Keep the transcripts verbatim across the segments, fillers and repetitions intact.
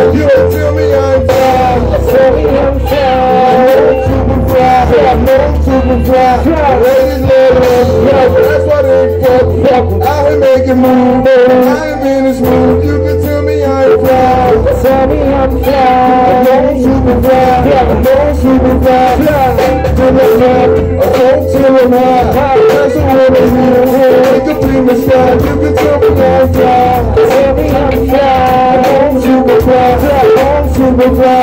You don't tell me I'm fly. Tell me I'm fly. Super fly. I'm no super fly. Ladies love us. That's why they fuck. Out here making moves. I ain't being as smooth. You can tell me I'm fly. Tell me I'm fly. I'm no super fly. I'm no super fly. To the top. I won't tell them how. That's what I do. They can be my sky. You can tell me I'm fly. Tell me I'm fly. I'm super fly. I'm super fly.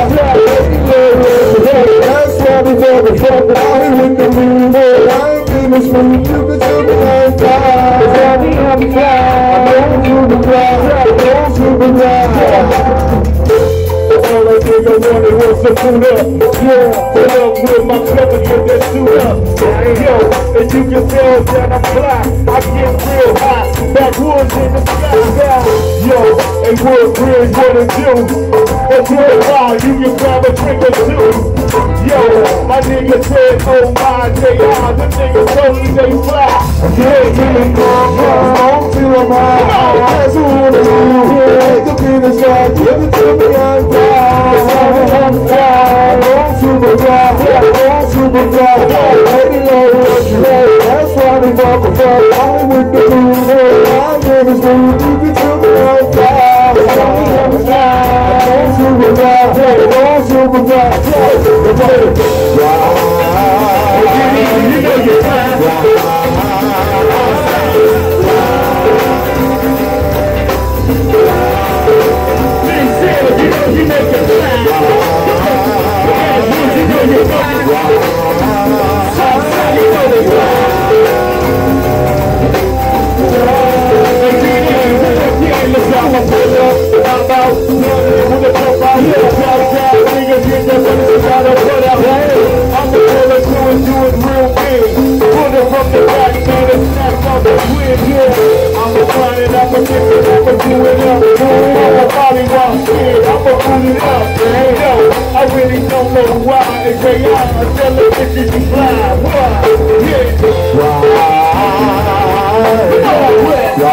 That's why we fuck the fuck out here with the moon. I ain't been as smooth. You can tell me I'm fly. Tell me I'm fly. I'm super fly. I'm super fly. All I think I wanted was to pull up, yeah, pull up with my company and that suit up. Yo, and you can tell that I'm fly, I get real high, backwoods in the sky. Yo, and Wood Bridge, what it do? It's real wild, you can grab a drink or two. Yo, my nigga said, oh my, they are, the niggas told me they fly. Yeah, yeah, yeah, I'm feeling high, that's who I do. Yeah, the penis guy, give it to me, I'm fly. I'm fly, I'm super fly, I'm super fly. Lady love what you like, that's why they fuck a fuck. I'm with the moon, I'm in the smooth, you can tell me I'm fly. I'm fly, I'm super fly, I'm super fly. You know you're fly. You make it fly. You know you're fly. You know you're fly. Let's go. I'm a pull up. I'm out. With the pump out here. Shout out. Niggas get their money out of what I had. I'm a puller to it, do it real big. Pull it from the back, man, and snap on the twin, yeah. I'm a grind it up, a dip it up, a do it up. I'm a body rock, yeah. I'm a pull it up, man. Yo, I really don't know why. It's J I, I tell the bitches to fly. Why? Yeah. Why? Why?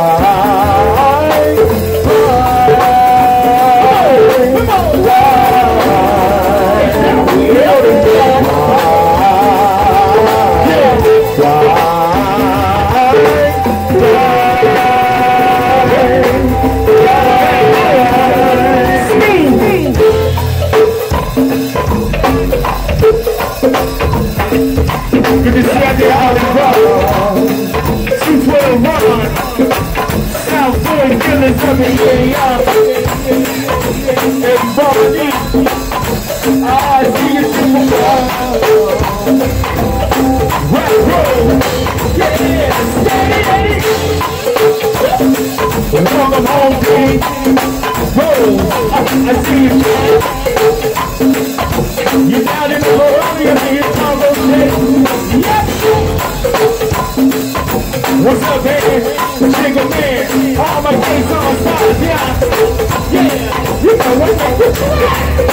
What's up, baby? Jigga man, all my days on stars, yeah. Yeah, you know what I'm doing.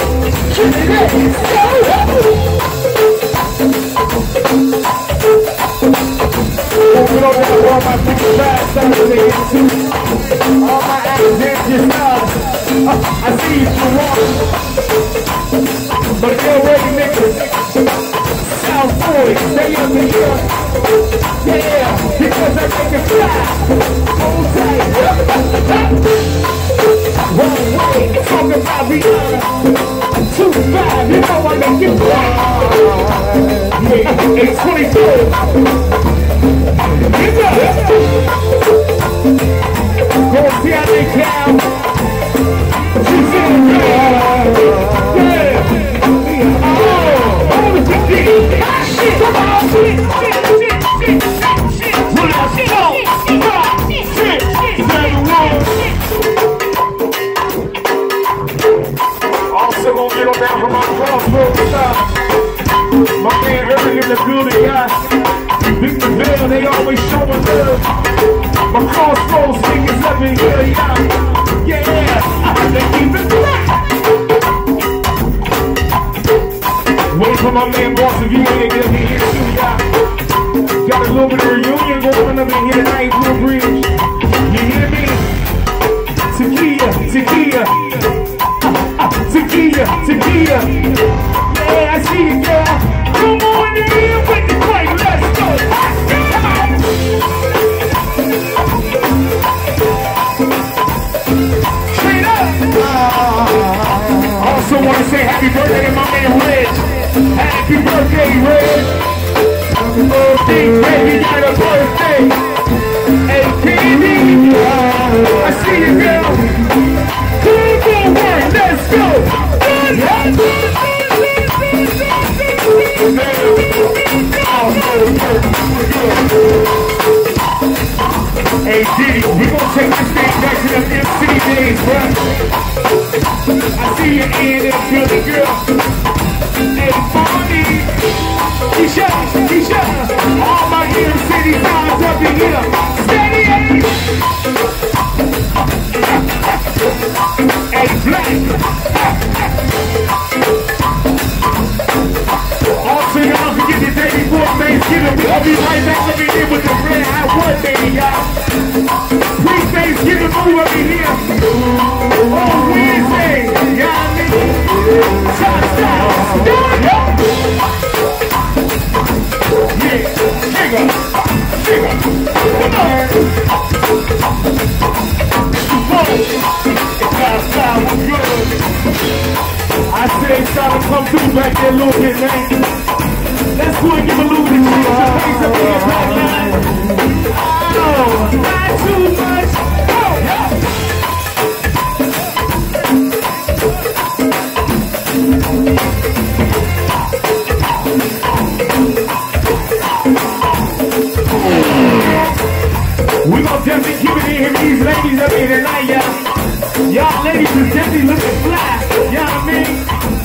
You know that all my people fast, I'm gonna get to. All my accidents just now. I see you for one. But they're already niggas. South boys, stay up in here. Yeah, because I make it fly. Hold tight. One way, talking about Rihanna. Two five, you know I make it fly. Yeah, eight twenty-four. Get up. Go see how they count. She's in the yeah. Oh, hold it to D. Shit, come on, shit, shit, shit, shit, shit. Pull out, shit, go. Shit, shit, also gonna get on down from my crossroads style. My man Eric in the building, guys. Big the bill, they always showing love. My crossroads niggas let me hear ya. Yeah, they keep it black. Wait for my man Boss, if you ain't gonna be here too, y'all. Got a little bit of reunion going up in here tonight, Blue Bridge. You hear me? Tequila, tequila. Shakira. Yeah, I see you, girl. Come on in with the play. Let's go. Come on. Straight up. Also want to say happy birthday to my man Reg. Happy birthday, Reg. Happy birthday, Reg. You got a birthday. Hey, Candy. I see you, girl. Come on, work. Let's go. Hey Diddy, we gon' take this thing back to them M C days, bro. I see you in there, building, girl. Hey, Fonny, Keisha, Keisha, all my M City times up in here. Steady, hey, Black. Also, y'all don't forget the day before Thanksgiving. We'll be right back over here with the red hot one, baby, y'all. Pre-Thanksgiving move over here. On Wednesday, y'all I mean? Shot style. Yeah, trigger, trigger. Come on. It's our style, we're good. I say it's time to come through back there a little bit, man. Let's go and give a little bit of cheese. The face up here, back line. Oh, not too much. Oh, yeah. We gon' definitely keep it in here with these ladies up here tonight, y'all. Y'all ladies is definitely looking fly. You know what I mean?